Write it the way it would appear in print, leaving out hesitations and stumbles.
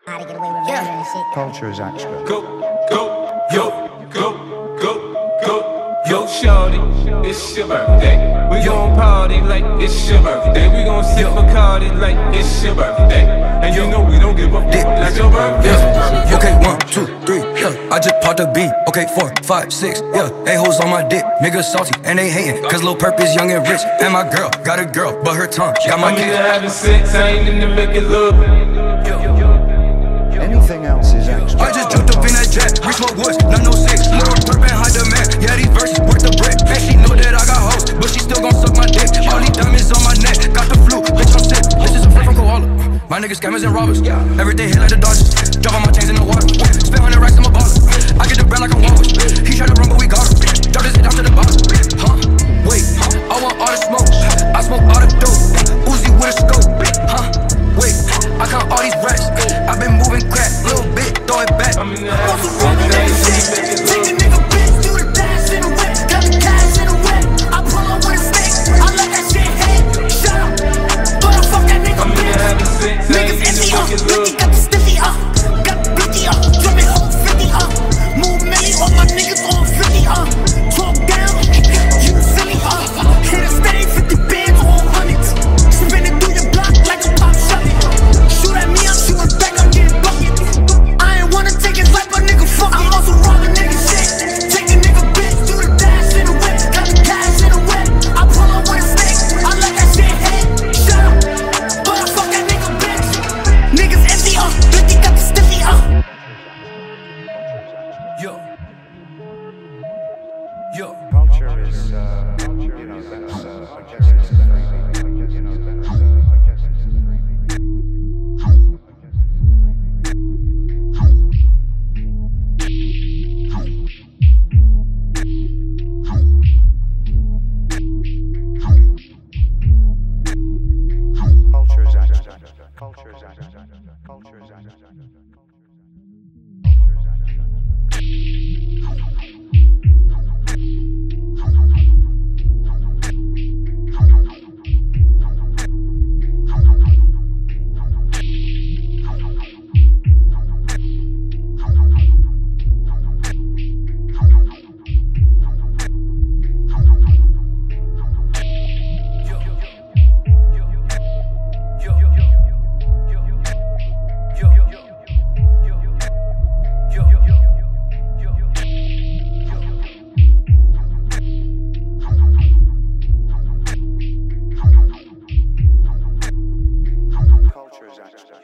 How to get away with murder and shit. Culture is extra. Go, yo, shorty, it's your birthday. We gon' party like it's your birthday. We gon' sip Bacardi like it's your birthday. And you know we don't give a fuck like your birthday. Yeah. Okay, 1, 2, 3, yeah. I just popped a B. Okay, 4, 5, 6, yeah. A-hoes on my dick, niggas salty and they hating. Cause Lil Perp is young and rich. And my girl got a girl, but her tongue got my kids. I'm having sex, I ain't into making love. Anything else is extra. I just jumped up in that jet, we smoke woods, 906. More Perp and high demand, yeah, these verses worth the brick. And she know that I got hoes, but she still gon' suck my dick. All these diamonds on my neck, got the flu, bitch I'm sick. This is a flip from Koala. My niggas scammers and robbers, every day hit like the Dodgers. Drop on my chains in the water, spend 100 racks in my baller. I get the bread like a Walrus. He tried to run but we got him. Drop this shit down to the bottom. Huh? Wait, I want all the smoke, I smoke all the dope. Uzi with a scope, huh? Wait, I count all these racks. I've been moving crack, little bit, throw it back. I'm in the habit. Take a nigga bitch, do the dash in the whip. Got the cash in the whip. I pull up with a stick. I let that shit hit. Shut up. But I fuck that nigga bitch. Niggas empty up. 50 got the stiffy up. Got the 50 up. Drumming home 50 up. Move Millie, all my niggas on 50 up. Talk down, you silly up. Hit a steady 50 bands on hundreds. Spinning through your block like a pop shot. Shoot at me, I'm shooting back, I'm getting buckets. I ain't wanna take his life, but nigga fuck it. I'm also robbing nigga shit. Take a nigga bitch, do the dash in the whip. Got the cash in the whip. I pull up with a stick. I let that shit hit. Shut up. But I fuck that nigga bitch. Niggas empty up. 50 got the stiffy up. Yo. Yo. Culture is, you know, that's, I guess it's the thing. You know, that's, I guess it's the Culture is extra. Culture is extra. Culture is extra. Culture is extra.